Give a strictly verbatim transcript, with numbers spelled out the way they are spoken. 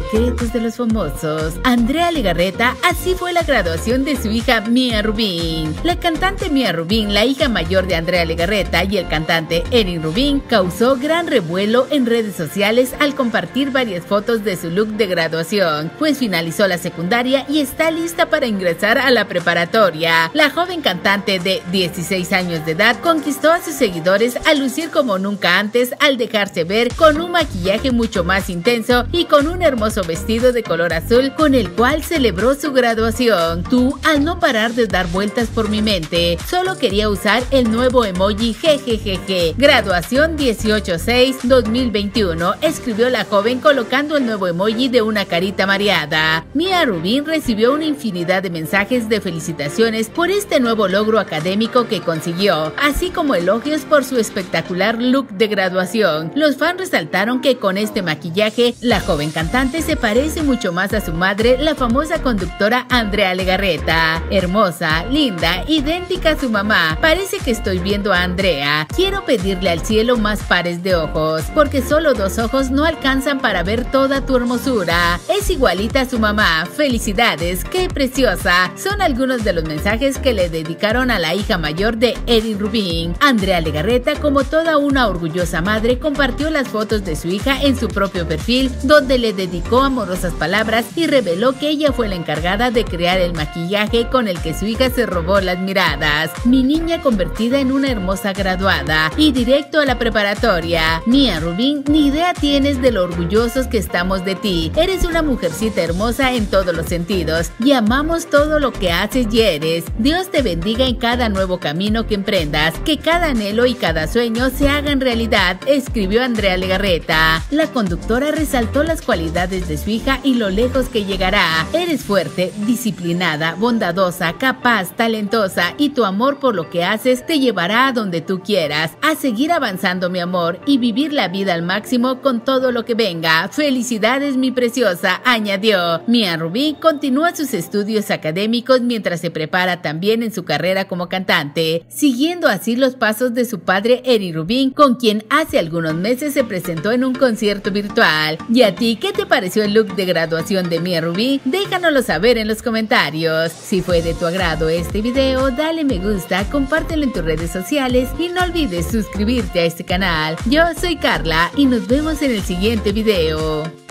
secretos de los famosos. Andrea Legarreta, así fue la graduación de su hija Mia Rubin. La cantante Mia Rubin, la hija mayor de Andrea Legarreta, y el cantante Eric Rubin, causó gran revuelo en redes sociales al compartir varias fotos de su look de graduación, pues finalizó la secundaria y está lista para ingresar a la preparatoria. La joven cantante de dieciséis años de edad conquistó a sus seguidores al lucir como nunca antes al dejarse ver con un maquillaje mucho más intenso y con un hermoso vestido de color azul con el cual celebró su graduación. Tú, al no parar de dar vueltas por mi mente, solo quería usar el nuevo emoji jejejeje. Graduación dieciocho seis dos mil veintiuno, escribió la joven colocando el nuevo emoji de una carita mareada. Mia Rubin recibió una infinidad de mensajes de felicitaciones por este nuevo logro académico que consiguió, así como elogios por su espectacular look de graduación. Los fans resaltaron que con este maquillaje, la joven cantante se parece mucho más a su madre, la famosa conductora Andrea Legarreta. Hermosa, linda, idéntica a su mamá. Parece que estoy viendo a Andrea. Quiero pedirle al cielo más pares de ojos, porque solo dos ojos no alcanzan para ver toda tu hermosura. Es igualita a su mamá. Felicidades, qué preciosa. Son algunos de los mensajes que le dedicaron a la hija mayor de Eric Rubin. Andrea Legarreta, como toda una orgullosa madre, compartió las fotos de su hija en su propio perfil, donde le dedicó amorosas palabras y reveló que ella fue la encargada de crear el maquillaje con el que su hija se robó las miradas. Mi niña convertida en una hermosa graduada y directo a la preparatoria. Mia Rubin, ni idea tienes de lo orgullosos que estamos de ti. Eres una mujercita hermosa en todos los sentidos y amamos todo lo que haces y eres. Dios te bendiga en cada nuevo camino que emprendas, que cada anhelo y cada sueño se hagan realidad, escribió Andrea Legarreta. La conductora resaltó las cualidades de su hija y lo lejos que llegará. Eres fuerte, disciplinada, bondadosa, capaz, talentosa, y tu amor por lo que haces te llevará a donde tú quieras. A seguir avanzando, mi amor, y vivir la vida al máximo con todo lo que venga. Felicidades, mi preciosa, añadió. Mia Rubin continúa sus estudios académicos mientras se prepara también en su carrera como cantante, siguiendo así los pasos de su padre Eric Rubin, con quien hace algunos meses se presentó en un concierto virtual. ¿Y a ti qué te pareció el look de graduación de Mia Rubin? Déjanoslo saber en los comentarios. Si fue de tu agrado este video, dale me gusta, compártelo en tus redes sociales y no olvides suscribirte a este canal. Yo soy Carla y nos vemos en el siguiente video.